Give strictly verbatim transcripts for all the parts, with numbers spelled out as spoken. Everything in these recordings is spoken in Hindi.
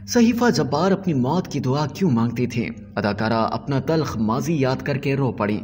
सहीफा जब्बार अपनी मौत की दुआ क्यों मांगती थीं? अदाकारा अपना तल्ख माजी याद करके रो पड़ी।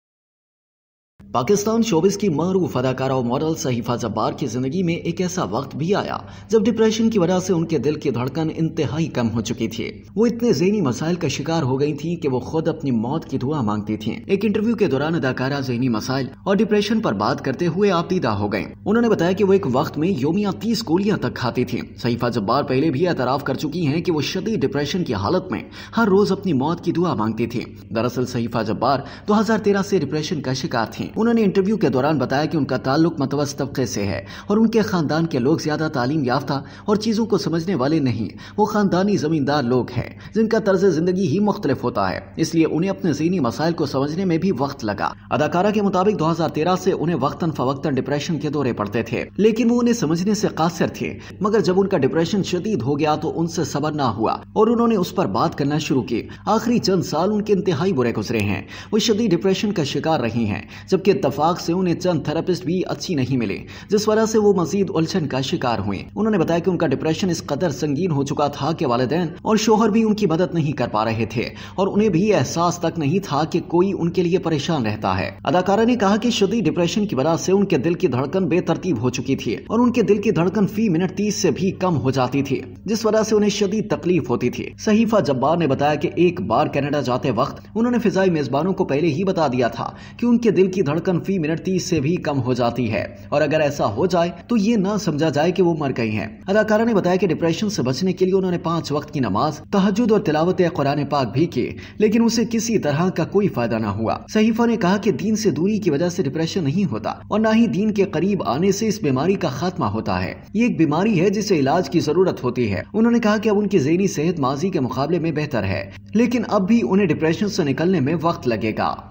पाकिस्तान शोबिस की मरूफ अदाकारा और मॉडल सहीफा जब्बार की जिंदगी में एक ऐसा वक्त भी आया जब डिप्रेशन की वजह से उनके दिल की धड़कन इंतहाई कम हो चुकी थी। वो इतने ज़हनी मसाइल का शिकार हो गई थी कि वो खुद अपनी मौत की दुआ मांगती थीं। एक इंटरव्यू के दौरान अदाकारा ज़हनी मसाइल और डिप्रेशन पर बात करते हुए आपदीदा हो गयी। उन्होंने बताया कि वो एक वक्त में योमिया तीस गोलियां तक खाती थी। सहीफा जब्बार पहले भी एतराफ कर चुकी है कि वो शदीद डिप्रेशन की हालत में हर रोज अपनी मौत की दुआ मांगती थी। दरअसल सहीफा जब्बार दो हजार तेरह से डिप्रेशन का शिकार थी। उन्होंने इंटरव्यू के दौरान बताया कि उनका ताल्लुक मतवस्त तबके से है और उनके खानदान के लोग ज्यादा तालीम याफ्ता और चीजों को समझने वाले नहीं। वो खानदानी जमींदार लोग हैं जिनका तर्ज जिंदगी ही मुख्तलिफ होता है, इसलिए उन्हें अपने ज़हनी मसाइल को समझने में भी वक्त लगा। अदाकारा के मुताबिक दो हजार तेरह से उन्हें वक्तन फवक्तन डिप्रेशन के दौरे पड़ते थे, लेकिन वो उन्हें समझने से कासिर थे। मगर जब उनका डिप्रेशन शदीद हो गया तो उनसे सब्र ना हुआ और उन्होंने उस पर बात करना शुरू की। आखिरी चंद साल उनके इंतहाई बुरे गुजरे हैं। वो शदीद डिप्रेशन का शिकार रही हैं, जबकि इत्तफाक से उन्हें चंद थेरेपिस्ट भी अच्छी नहीं मिले, जिस वजह से वो मजीद उलझन का शिकार हुए। उन्होंने बताया कि उनका डिप्रेशन इस कदर संगीन हो चुका था कि वालिदैन और शोहर भी उनकी मदद नहीं कर पा रहे थे और उन्हें भी एहसास तक नहीं था कि कोई उनके लिए परेशान रहता है। अदाकारा ने कहा कि शदीद डिप्रेशन की वजह से उनके दिल की धड़कन बेतरतीब हो चुकी थी और उनके दिल की धड़कन फी मिनट तीस से भी कम हो जाती थी, जिस वजह से उन्हें शदीद तकलीफ होती थी। सहीफा जब्बार ने बताया कि एक बार कनाडा जाते वक्त उन्होंने फिजाई मेजबानों को पहले ही बता दिया था कि उनके दिल की धड़कन फी मिनट तीस से भी कम हो जाती है और अगर ऐसा हो जाए तो ये ना समझा जाए कि वो मर गई हैं। अदाकारा ने बताया कि डिप्रेशन से बचने के लिए उन्होंने पांच वक्त की नमाज, तहज्जुद और तिलावत कुरान पाक भी की, लेकिन उसे किसी तरह का कोई फायदा ना हुआ। सहीफा ने कहा कि दीन से दूरी की वजह से डिप्रेशन नहीं होता और न ही दीन के करीब आने से इस बीमारी का खात्मा होता है। ये एक बीमारी है जिसे इलाज की जरूरत होती है। उन्होंने कहा कि अब उनकी ज़हनी सेहत माजी के मुकाबले में बेहतर है, लेकिन अब भी उन्हें डिप्रेशन से निकलने में वक्त लगेगा।